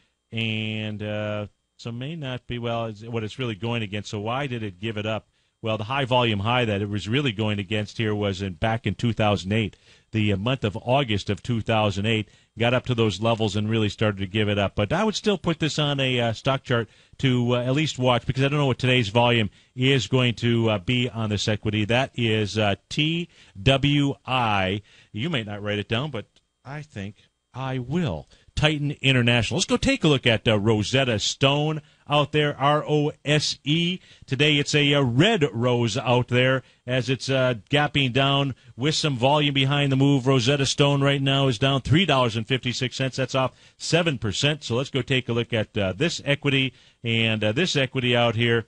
And uh, so may not be, well, it's what it's really going against. So why did it give it up? Well, the high volume high that it was really going against here was in back in two thousand eight. The month of August of two thousand eight got up to those levels and really started to give it up. But I would still put this on a uh, stock chart to uh, at least watch because I don't know what today's volume is going to uh, be on this equity. That is uh, T W I. You may not write it down, but I think I will. Titan International. Let's go take a look at uh, Rosetta Stone out there, R O S E. Today it's a, a red rose out there as it's uh, gapping down with some volume behind the move. Rosetta Stone right now is down three dollars and fifty-six cents. That's off seven percent. So let's go take a look at uh, this equity and uh, this equity out here.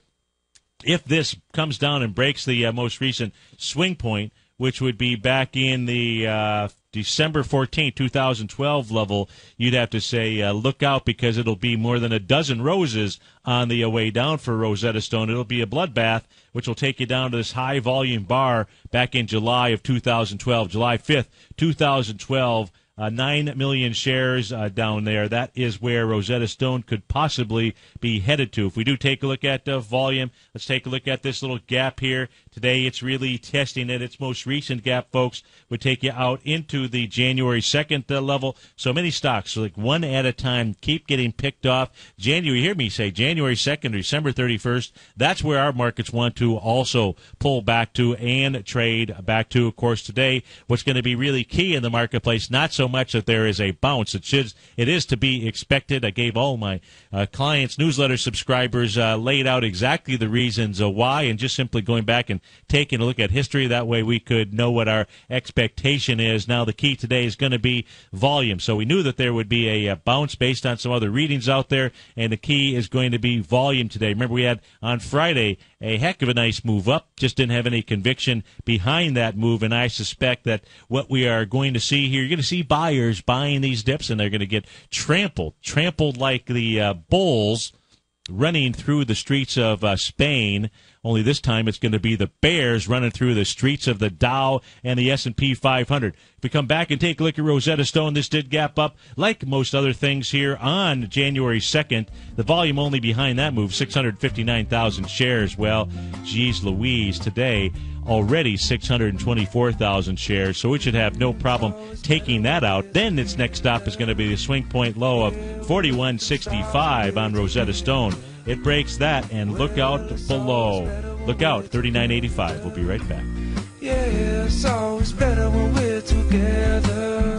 If this comes down and breaks the uh, most recent swing point, which would be back in the uh, December fourteenth, two thousand twelve level, you'd have to say uh, look out because it'll be more than a dozen roses on the uh, way down for Rosetta Stone. It'll be a bloodbath, which will take you down to this high-volume bar back in July of two thousand twelve, July fifth, two thousand twelve. Uh, nine million shares uh, down there. That is where Rosetta Stone could possibly be headed to. If we do take a look at uh, volume, let's take a look at this little gap here. Today it's really testing at its most recent gap, folks, would take you out into the January second uh, level. So many stocks, so like one at a time, keep getting picked off. January, you hear me say January second, December thirty-first, that's where our markets want to also pull back to and trade back to. Of course, today, what's going to be really key in the marketplace, not so much that there is a bounce. It should, it is to be expected. I gave all my uh, clients, newsletter subscribers, uh, laid out exactly the reasons uh, why, and just simply going back and taking a look at history. That way we could know what our expectation is. Now the key today is going to be volume. So we knew that there would be a, a bounce based on some other readings out there, and the key is going to be volume today. Remember, we had on Friday a heck of a nice move up, just didn't have any conviction behind that move, and I suspect that what we are going to see here, you're going to see buyers buying these dips, and they're going to get trampled, trampled like the uh, bulls running through the streets of uh, Spain, only this time it's going to be the bears running through the streets of the Dow and the S and P five hundred. If we come back and take a look at Rosetta Stone, this did gap up like most other things here on January second. The volume only behind that move, six hundred fifty-nine thousand shares. Well, geez Louise, today already six hundred twenty-four thousand shares, so it should have no problem taking that out. Then its next stop is going to be the swing point low of forty-one sixty-five on Rosetta Stone. It breaks that, and look out below. Look out, thirty-nine eighty-five. We'll be right back. Yeah, it's always better when we're together.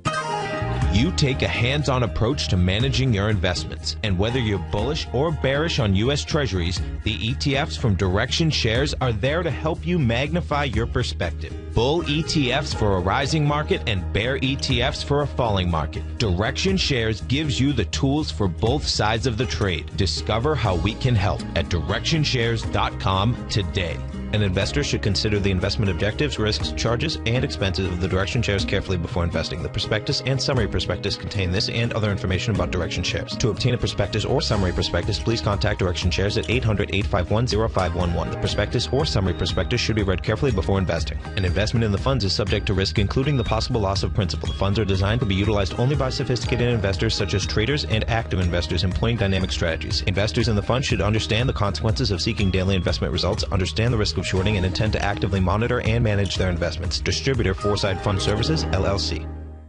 You take a hands-on approach to managing your investments, and whether you're bullish or bearish on U S Treasuries, the E T Fs from Direction Shares are there to help you magnify your perspective. Bull E T Fs for a rising market and bear E T Fs for a falling market. Direction Shares gives you the tools for both sides of the trade. Discover how we can help at direction shares dot com today. An investor should consider the investment objectives, risks, charges, and expenses of the Direction shares carefully before investing. The prospectus and summary prospectus contain this and other information about Direction shares. To obtain a prospectus or summary prospectus, please contact Direction shares at eight hundred, eight five one, zero five one one. The prospectus or summary prospectus should be read carefully before investing. An investment in the funds is subject to risk, including the possible loss of principal. The funds are designed to be utilized only by sophisticated investors such as traders and active investors employing dynamic strategies. Investors in the fund should understand the consequences of seeking daily investment results, understand the risk of shorting, and intend to actively monitor and manage their investments. Distributor Foreside Fund Services, L L C.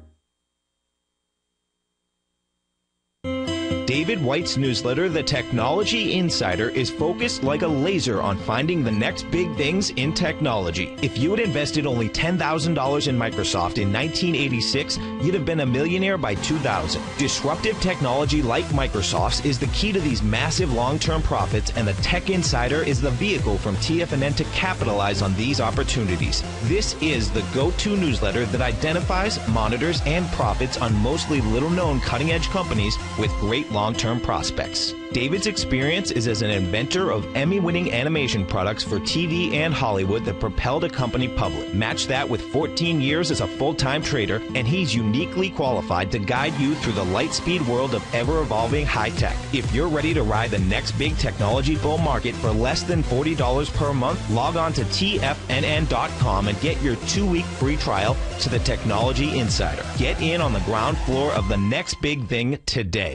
David White's newsletter, The Technology Insider, is focused like a laser on finding the next big things in technology. If you had invested only ten thousand dollars in Microsoft in nineteen eighty-six, you'd have been a millionaire by two thousand. Disruptive technology like Microsoft's is the key to these massive long-term profits, and the Tech Insider is the vehicle from T F N N to capitalize on these opportunities. This is the go-to newsletter that identifies, monitors, and profits on mostly little-known cutting-edge companies with great long long-term prospects. David's experience is as an inventor of Emmy-winning animation products for T V and Hollywood that propelled a company public. Match that with fourteen years as a full-time trader, and he's uniquely qualified to guide you through the light-speed world of ever-evolving high-tech. If you're ready to ride the next big technology bull market for less than forty dollars per month, log on to T F N N dot com and get your two-week free trial to the Technology Insider. Get in on the ground floor of the next big thing today.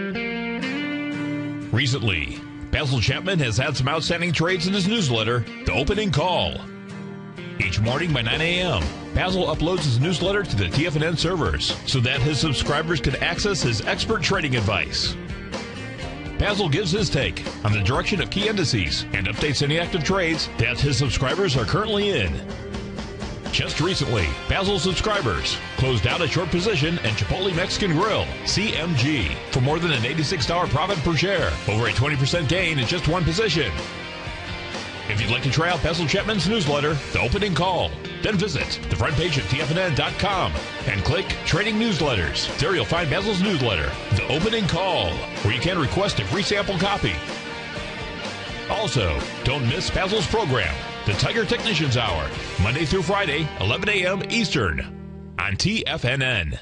Recently, Basil Chapman has had some outstanding trades in his newsletter, The Opening Call. Each morning by nine a.m., Basil uploads his newsletter to the T F N N servers so that his subscribers can access his expert trading advice. Basil gives his take on the direction of key indices and updates any active trades that his subscribers are currently in. Just recently, Basil subscribers closed out a short position in Chipotle Mexican Grill, C M G, for more than an eighty-six dollars profit per share, over a twenty percent gain in just one position. If you'd like to try out Basil Chapman's newsletter, The Opening Call, then visit the front page of T F N N dot com and click Trading Newsletters. There you'll find Basil's newsletter, The Opening Call, where you can request a free sample copy. Also, don't miss Basil's program, The Tiger Technicians Hour, Monday through Friday, eleven a.m. Eastern, on T F N N.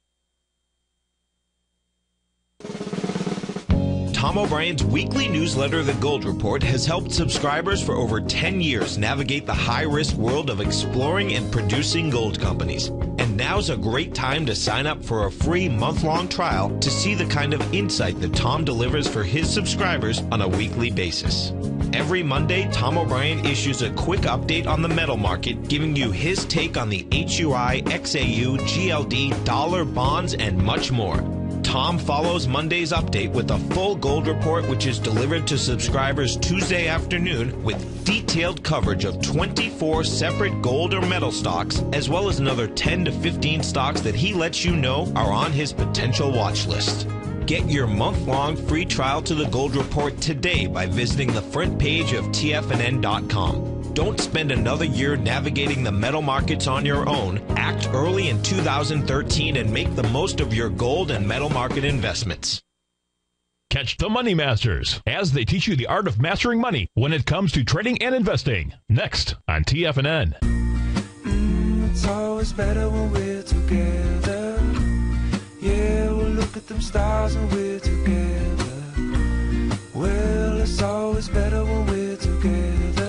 Tom O'Brien's weekly newsletter, The Gold Report, has helped subscribers for over ten years navigate the high-risk world of exploring and producing gold companies. And now's a great time to sign up for a free month-long trial to see the kind of insight that Tom delivers for his subscribers on a weekly basis. Every Monday, Tom O'Brien issues a quick update on the metal market, giving you his take on the H U I, X A U, G L D, dollar, bonds, and much more. Tom follows Monday's update with a full gold report, which is delivered to subscribers Tuesday afternoon with detailed coverage of twenty-four separate gold or metal stocks, as well as another ten to fifteen stocks that he lets you know are on his potential watch list. Get your month-long free trial to the Gold Report today by visiting the front page of T F N N dot com. Don't spend another year navigating the metal markets on your own. Act early in two thousand thirteen and make the most of your gold and metal market investments. Catch the Money Masters as they teach you the art of mastering money when it comes to trading and investing. Next on T F N N. Mm, it's always better when we're together. Yeah, we'll look at them stars when we're together. Well, it's always better when we're together.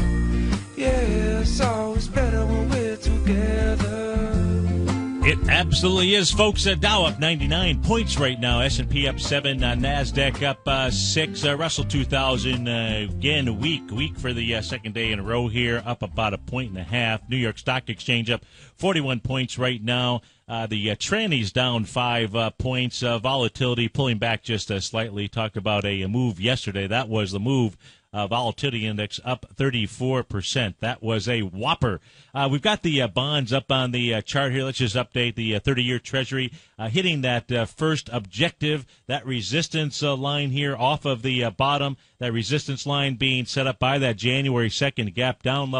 Yeah, it's always better when we're together. It absolutely is, folks. Uh, Dow up ninety-nine points right now. S and P up seven. Uh, NASDAQ up uh, six. Uh, Russell two thousand, uh, again, weak. Weak for the uh, second day in a row here. Up about a point and a half. New York Stock Exchange up forty-one points right now. Uh, the uh, trannies down five uh, points. Uh, volatility pulling back just uh, slightly. Talked about a, a move yesterday. That was the move. Uh, volatility index up thirty-four percent. That was a whopper. Uh, we've got the uh, bonds up on the uh, chart here. Let's just update the uh, thirty-year Treasury uh, hitting that uh, first objective, that resistance uh, line here off of the uh, bottom, that resistance line being set up by that January second gap down level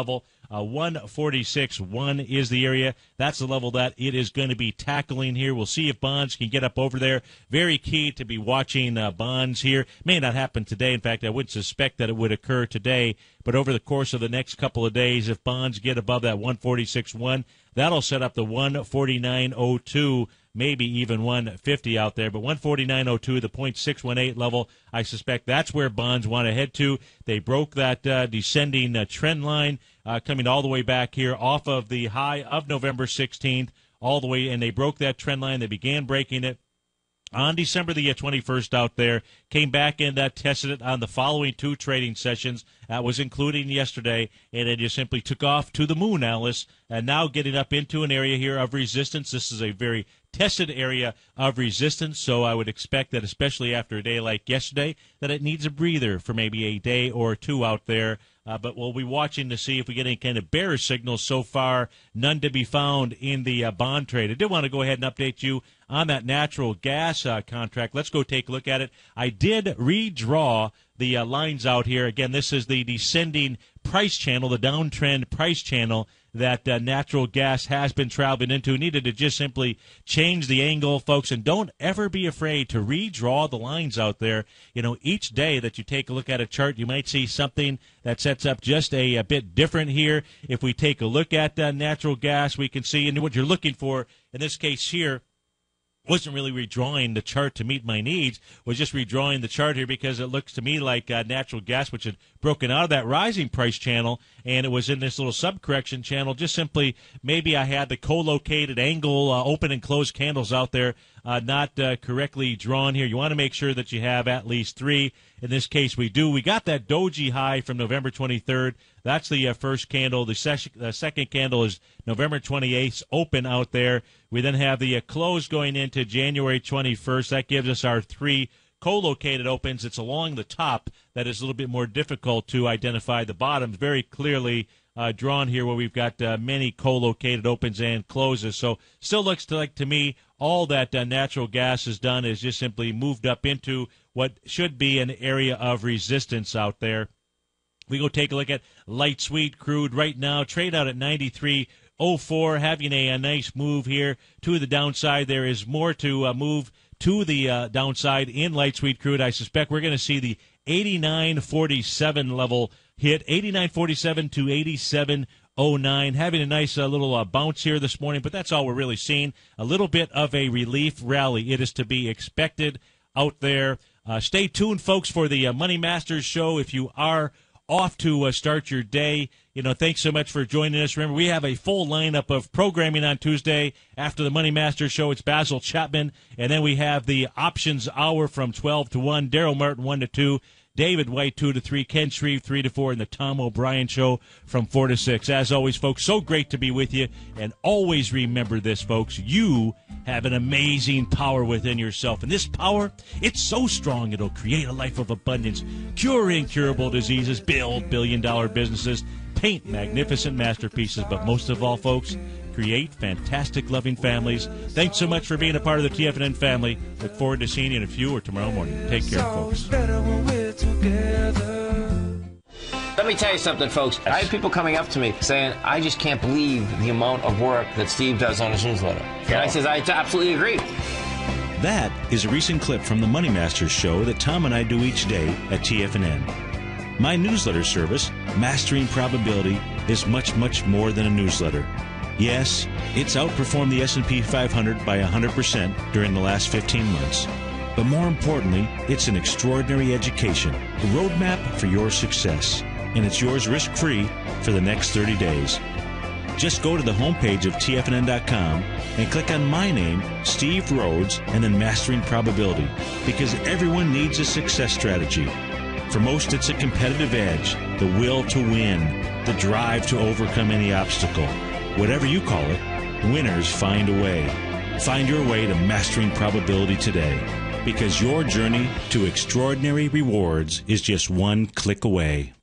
Uh, one forty-six one is the area. That's the level that it is going to be tackling here. We'll see if bonds can get up over there. Very key to be watching uh, bonds here. May not happen today. In fact, I would suspect that it would occur today. But over the course of the next couple of days, if bonds get above that one forty-six one, that'll set up the one forty-nine oh two, maybe even one fifty out there. But one forty-nine oh two, the point six one eight level, I suspect that's where bonds want to head to. They broke that uh, descending uh, trend line uh, coming all the way back here off of the high of November sixteenth, all the way, and they broke that trend line. They began breaking it on December the twenty-first out there, came back and uh, tested it on the following two trading sessions. That was including yesterday, and it just simply took off to the moon, Alice, and now getting up into an area here of resistance. This is a very tested area of resistance, so I would expect that, especially after a day like yesterday, that it needs a breather for maybe a day or two out there. Uh, but we'll be watching to see if we get any kind of bearish signals. So far, none to be found in the uh, bond trade. I did want to go ahead and update you on that natural gas uh, contract. Let's go take a look at it. I did redraw the uh, lines out here. Again, this is the descending price channel, the downtrend price channel that uh, natural gas has been traveling into. Needed to just simply change the angle, folks, and don't ever be afraid to redraw the lines out there. You know, each day that you take a look at a chart, you might see something that sets up just a, a bit different here. If we take a look at uh, natural gas, we can see, and what you're looking for in this case here, wasn't really redrawing the chart to meet my needs, was just redrawing the chart here because it looks to me like uh, natural gas, which had broken out of that rising price channel, and it was in this little subcorrection channel. Just simply, maybe I had the co-located angle, uh, open and closed candles out there uh, not uh, correctly drawn here. You want to make sure that you have at least three. In this case, we do. We got that doji high from November twenty-third. That's the uh, first candle. The ses- uh, second candle is November twenty-eighth, open out there. We then have the uh, close going into January twenty-first. That gives us our three co-located opens. It's along the top that is a little bit more difficult to identify. The bottoms very clearly uh, drawn here where we've got uh, many co-located opens and closes. So still looks to like to me all that uh, natural gas has done is just simply moved up into what should be an area of resistance out there. We go take a look at light sweet crude right now. Trade out at ninety-three oh four, having a, a nice move here to the downside. There is more to uh, move to the uh, downside in light sweet crude. I suspect we're going to see the eighty-nine forty-seven level hit, eighty-nine forty-seven to eighty-seven oh nine. Having a nice uh, little uh, bounce here this morning, but that's all we're really seeing. A little bit of a relief rally. It is to be expected out there. Uh, stay tuned, folks, for the uh, Money Masters show. If you are off to uh, start your day, you know, thanks so much for joining us. Remember, we have a full lineup of programming on Tuesday. After the Money Masters show, it's Basil Chapman, and then we have the Options Hour from twelve to one, Daryl Martin one to two, David White two to three, Ken Shreve three to four, and the Tom O'Brien show from four to six. As always, folks, so great to be with you, and always remember this, folks, you have an amazing power within yourself, and this power, it's so strong it'll create a life of abundance, cure incurable diseases, build billion-dollar businesses, paint magnificent masterpieces, but most of all, folks, create fantastic, loving families. Thanks so much for being a part of the T F N N family. Look forward to seeing you in a few or tomorrow morning. Take care, folks. Let me tell you something, folks. I have people coming up to me saying, I just can't believe the amount of work that Steve does on his newsletter. And I says, I absolutely agree. That is a recent clip from the Money Masters show that Tom and I do each day at T F N N. My newsletter service, Mastering Probability, is much, much more than a newsletter. Yes, it's outperformed the S and P five hundred by one hundred percent during the last fifteen months. But more importantly, it's an extraordinary education, a roadmap for your success. And it's yours risk-free for the next thirty days. Just go to the homepage of T F N N dot com and click on my name, Steve Rhodes, and then Mastering Probability, because everyone needs a success strategy. For most, it's a competitive edge, the will to win, the drive to overcome any obstacle. Whatever you call it, winners find a way. Find your way to Mastering Probability today, because your journey to extraordinary rewards is just one click away.